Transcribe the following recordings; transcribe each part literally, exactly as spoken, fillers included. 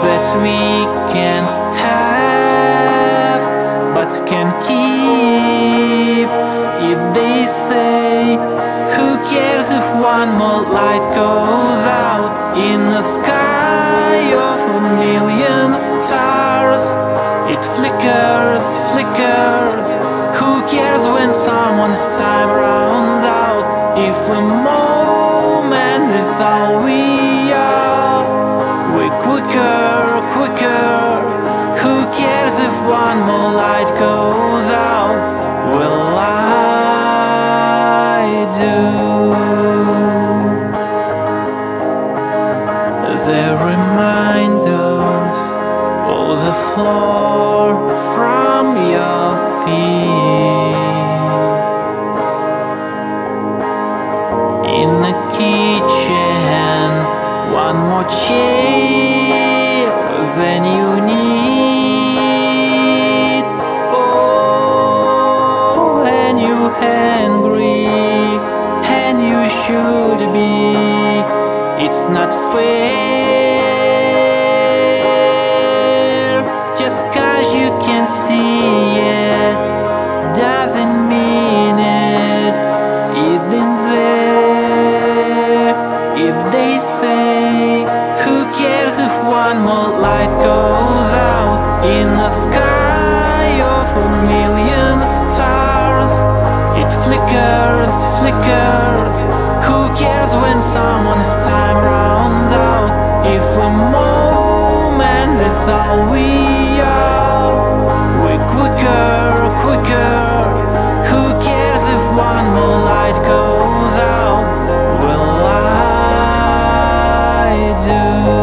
that we can have but can keep. If they say, who cares if one more light goes out in a sky of a million stars? It flickers, flickers. Who cares when someone's time runs out? If a moment is all we are, we're quicker, quicker. Who cares if one more light goes out? Well, I do. The reminders pull the floor from your feet. In the kitchen, one more chair than you need. Oh, and you're hungry, and you should be. It's not fair. Just cause you can see it doesn't mean it isn't there. If they say, who cares if one more light goes out in a sky of a million stars? It flickers, flickers. Who cares when someone's time runs out? If a moment is all we are, we're quicker, quicker. Who cares if one more light goes out? Well, I do.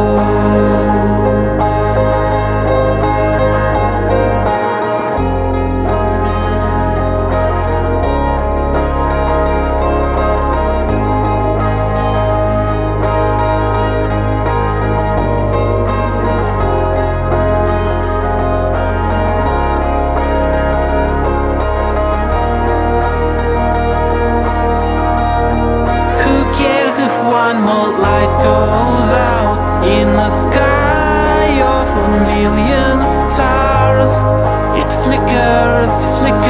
One more light goes out in a sky of a million stars. It flickers,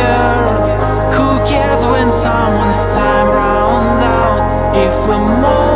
flickers. Who cares when someone's time runs out? If a moment